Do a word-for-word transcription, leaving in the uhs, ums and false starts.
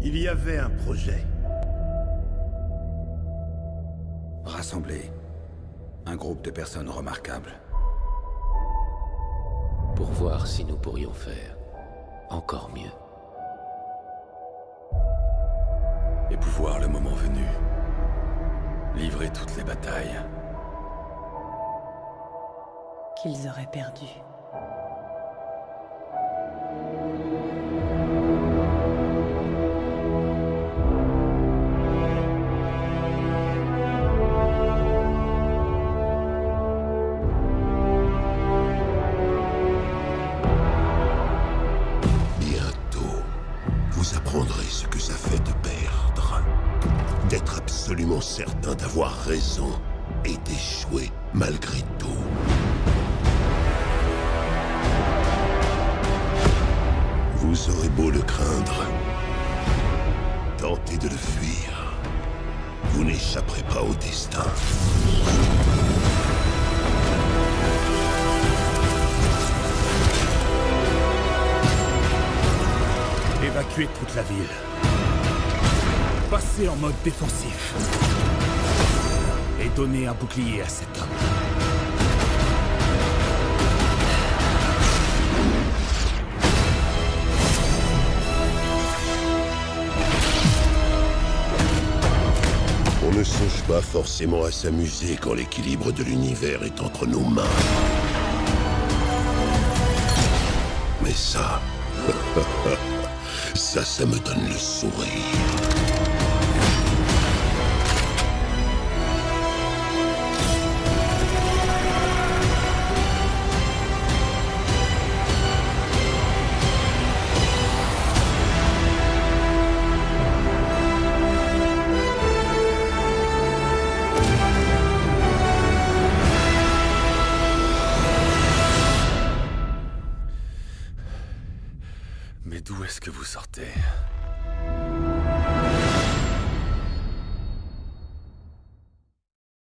Il y avait un projet. Rassembler un groupe de personnes remarquables. Pour voir si nous pourrions faire encore mieux. Et pouvoir, le moment venu, livrer toutes les batailles qu'ils auraient perdu. Bientôt, vous apprendrez ce que ça fait de perdre. D'être absolument certain d'avoir raison et d'échouer malgré tout. Vous aurez beau le craindre, tentez de le fuir. Vous n'échapperez pas au destin. Évacuer toute la ville. Passer en mode défensif. Et donner un bouclier à cet homme. On ne songe pas forcément à s'amuser quand l'équilibre de l'univers est entre nos mains. Mais ça... ça, ça me donne le sourire. Mais d'où est-ce que vous sortez ?